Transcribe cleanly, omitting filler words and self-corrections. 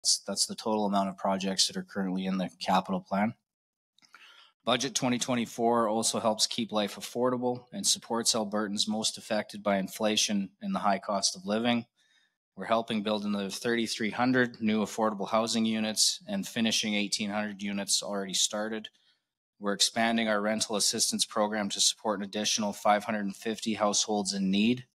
That's the total amount of projects that are currently in the capital plan. Budget 2024 also helps keep life affordable and supports Albertans most affected by inflation and the high cost of living. We're helping build another 3,300 new affordable housing units and finishing 1,800 units already started. We're expanding our rental assistance program to support an additional 550 households in need